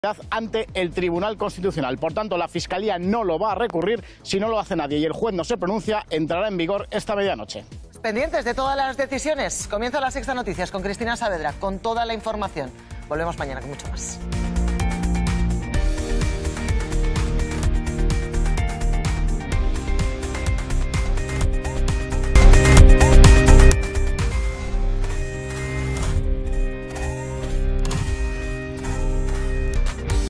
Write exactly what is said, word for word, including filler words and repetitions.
ante el Tribunal Constitucional. Por tanto, la Fiscalía no lo va a recurrir si no lo hace nadie y el juez no se pronuncia, entrará en vigor esta medianoche. Pendientes de todas las decisiones. Comienza La Sexta Noticias con Cristina Saavedra, con toda la información. Volvemos mañana con mucho más.